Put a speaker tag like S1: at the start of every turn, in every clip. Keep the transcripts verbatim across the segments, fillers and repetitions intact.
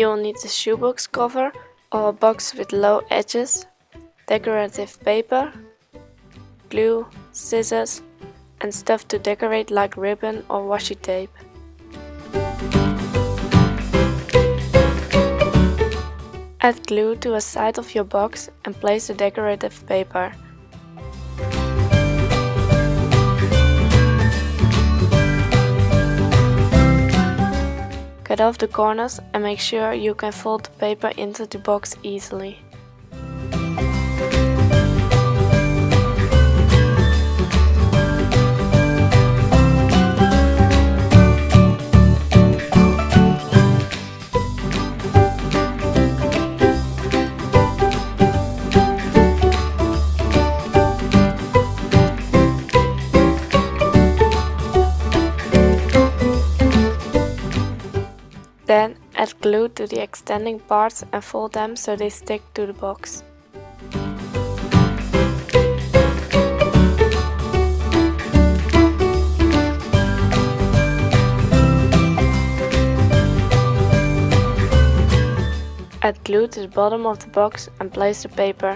S1: You will need a shoebox cover or a box with low edges, decorative paper, glue, scissors and stuff to decorate like ribbon or washi tape. Add glue to a side of your box and place the decorative paper. Cut off the corners and make sure you can fold the paper into the box easily. Then add glue to the extending parts and fold them so they stick to the box. Add glue to the bottom of the box and place the paper.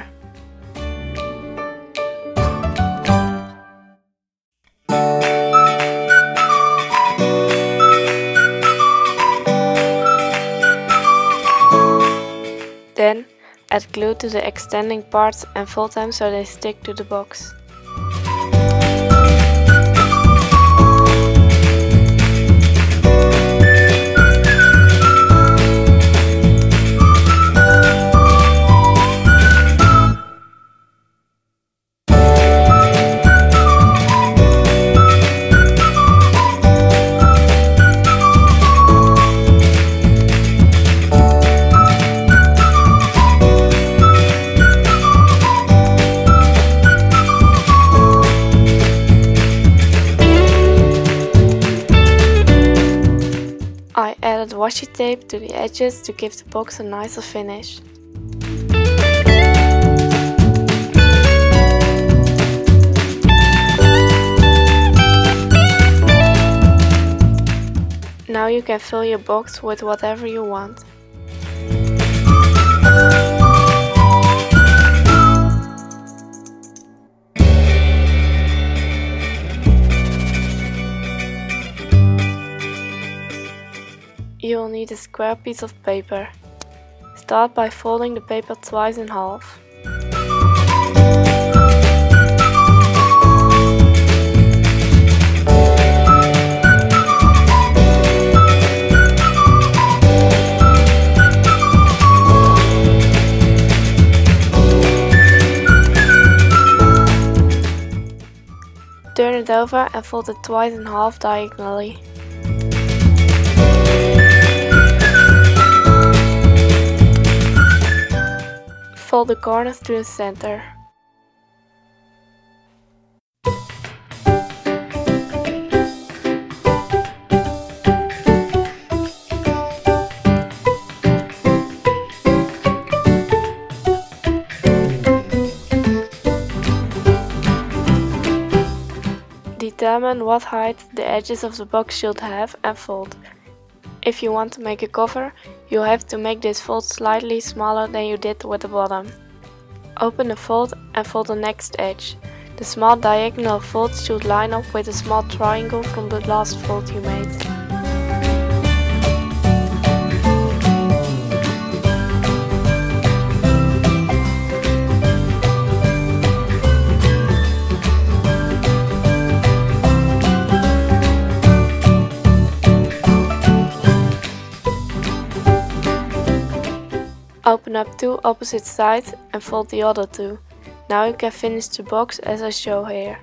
S1: Then, add glue to the extending parts and fold them so they stick to the box. I added washi tape to the edges to give the box a nicer finish. Now you can fill your box with whatever you want. You will need a square piece of paper. Start by folding the paper twice in half. Turn it over and fold it twice in half diagonally. Fold the corners to the center. Determine what height the edges of the box should have and fold. If you want to make a cover, you have to make this fold slightly smaller than you did with the bottom. Open the fold and fold the next edge. The small diagonal fold should line up with the small triangle from the last fold you made. Open up two opposite sides and fold the other two. Now you can finish the box as I show here.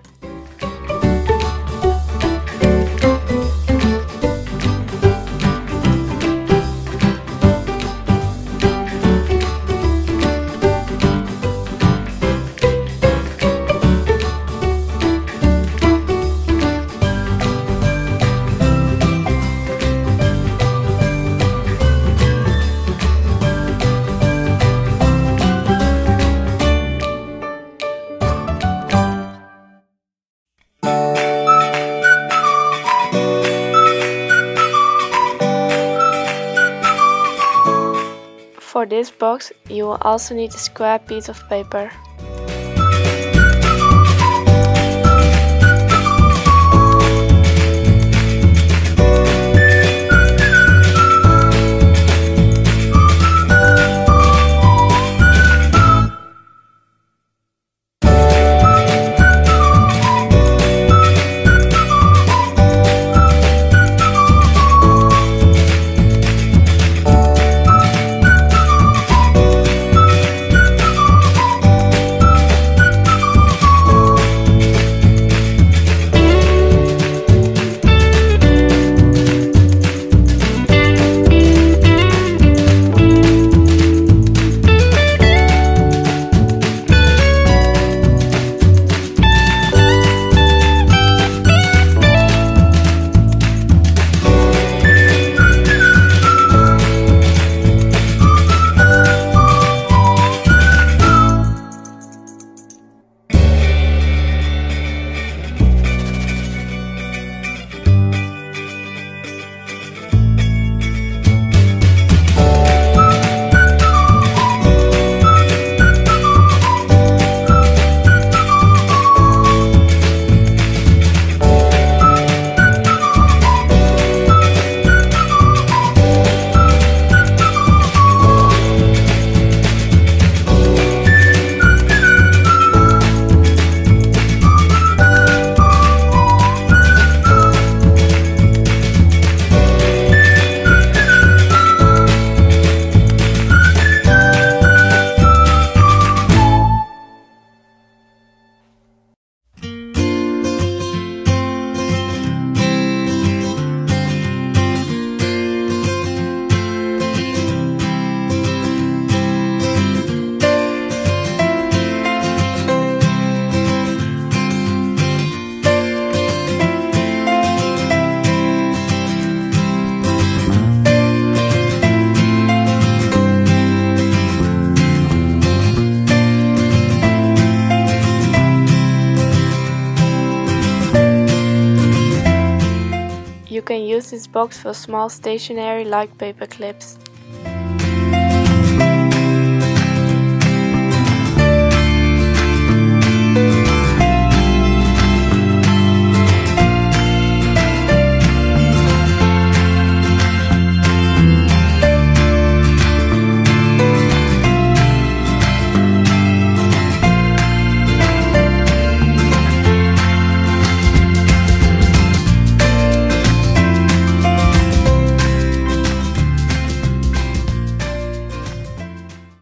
S1: this box you will also need a square piece of paper. You can use this box for small stationery like paper clips.